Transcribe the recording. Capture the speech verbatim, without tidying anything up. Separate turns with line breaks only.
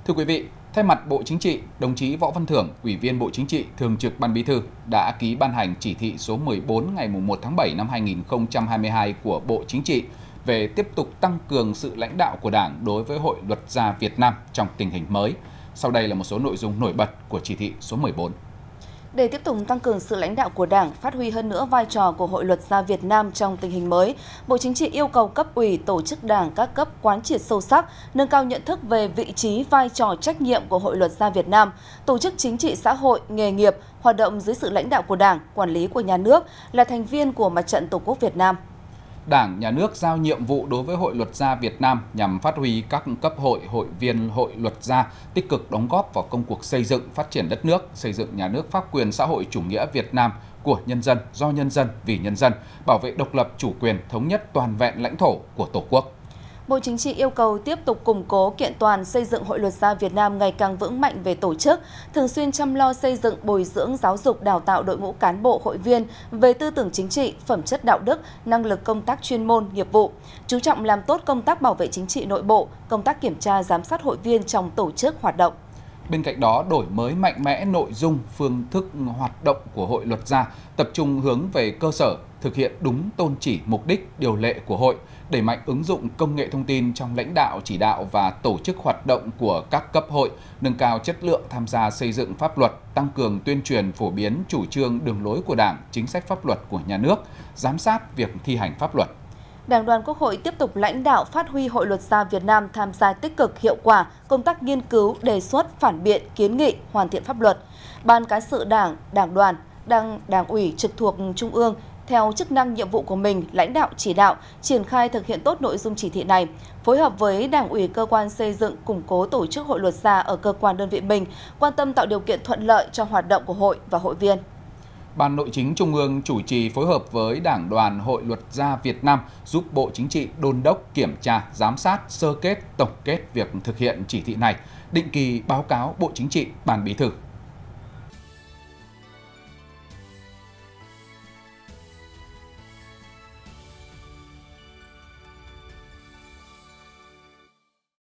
Thưa quý vị, thay mặt Bộ Chính trị, đồng chí Võ Văn Thưởng, Ủy viên Bộ Chính trị, Thường trực Ban Bí thư đã ký ban hành chỉ thị số mười bốn ngày một tháng bảy năm hai nghìn không trăm hai mươi hai của Bộ Chính trị về tiếp tục tăng cường sự lãnh đạo của Đảng đối với Hội Luật gia Việt Nam trong tình hình mới. Sau đây là một số nội dung nổi bật của chỉ thị số mười bốn.
Để tiếp tục tăng cường sự lãnh đạo của Đảng, phát huy hơn nữa vai trò của Hội Luật gia Việt Nam trong tình hình mới, Bộ Chính trị yêu cầu cấp ủy, tổ chức Đảng các cấp quán triệt sâu sắc, nâng cao nhận thức về vị trí, vai trò, trách nhiệm của Hội Luật gia Việt Nam, tổ chức chính trị xã hội, nghề nghiệp, hoạt động dưới sự lãnh đạo của Đảng, quản lý của nhà nước, là thành viên của Mặt trận Tổ quốc Việt Nam.
Đảng, Nhà nước giao nhiệm vụ đối với Hội Luật gia Việt Nam nhằm phát huy các cấp hội, hội viên Hội Luật gia tích cực đóng góp vào công cuộc xây dựng, phát triển đất nước, xây dựng nhà nước pháp quyền xã hội chủ nghĩa Việt Nam của nhân dân, do nhân dân, vì nhân dân, bảo vệ độc lập, chủ quyền, thống nhất toàn vẹn lãnh thổ của Tổ quốc.
Bộ Chính trị yêu cầu tiếp tục củng cố kiện toàn xây dựng Hội Luật gia Việt Nam ngày càng vững mạnh về tổ chức, thường xuyên chăm lo xây dựng, bồi dưỡng, giáo dục, đào tạo đội ngũ cán bộ hội viên về tư tưởng chính trị, phẩm chất đạo đức, năng lực công tác chuyên môn, nghiệp vụ, chú trọng làm tốt công tác bảo vệ chính trị nội bộ, công tác kiểm tra giám sát hội viên trong tổ chức hoạt động.
Bên cạnh đó, đổi mới mạnh mẽ nội dung, phương thức hoạt động của Hội Luật gia, tập trung hướng về cơ sở, thực hiện đúng tôn chỉ, mục đích, điều lệ của hội, đẩy mạnh ứng dụng công nghệ thông tin trong lãnh đạo, chỉ đạo và tổ chức hoạt động của các cấp hội, nâng cao chất lượng tham gia xây dựng pháp luật, tăng cường tuyên truyền phổ biến chủ trương đường lối của Đảng, chính sách pháp luật của nhà nước, giám sát việc thi hành pháp luật.
Đảng đoàn Quốc hội tiếp tục lãnh đạo phát huy Hội Luật gia Việt Nam tham gia tích cực hiệu quả công tác nghiên cứu, đề xuất, phản biện, kiến nghị, hoàn thiện pháp luật. Ban cán sự Đảng, Đảng đoàn, Đảng, Đảng ủy trực thuộc Trung ương theo chức năng nhiệm vụ của mình lãnh đạo chỉ đạo, triển khai thực hiện tốt nội dung chỉ thị này, phối hợp với Đảng ủy cơ quan xây dựng củng cố tổ chức Hội Luật gia ở cơ quan đơn vị mình, quan tâm tạo điều kiện thuận lợi cho hoạt động của hội và hội viên.
Ban Nội chính Trung ương chủ trì phối hợp với Đảng đoàn Hội Luật gia Việt Nam giúp Bộ Chính trị đôn đốc, kiểm tra, giám sát, sơ kết, tổng kết việc thực hiện chỉ thị này, định kỳ báo cáo Bộ Chính trị, Ban Bí thư.